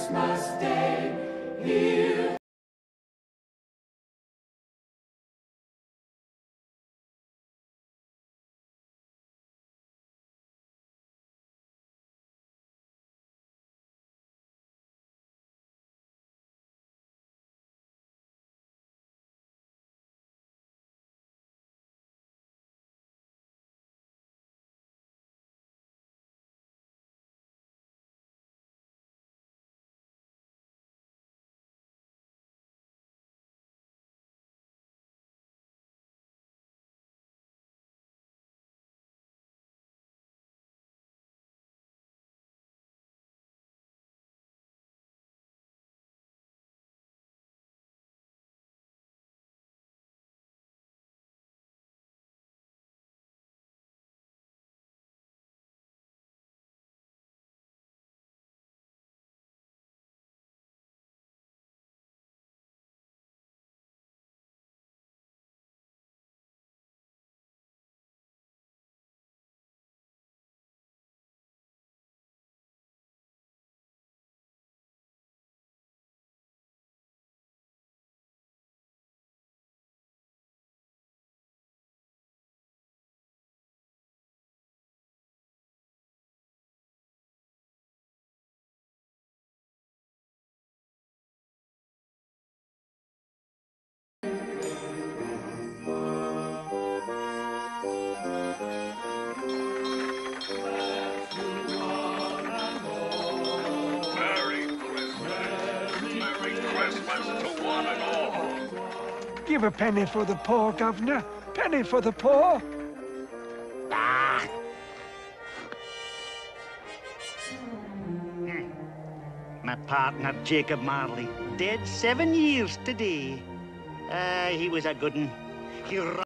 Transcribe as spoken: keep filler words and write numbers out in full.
Christmas Day, here. To one and all. Give a penny for the poor, Governor. Penny for the poor. Ah. Hmm. My partner, Jacob Marley, dead seven years today. Ah, he was a good un. He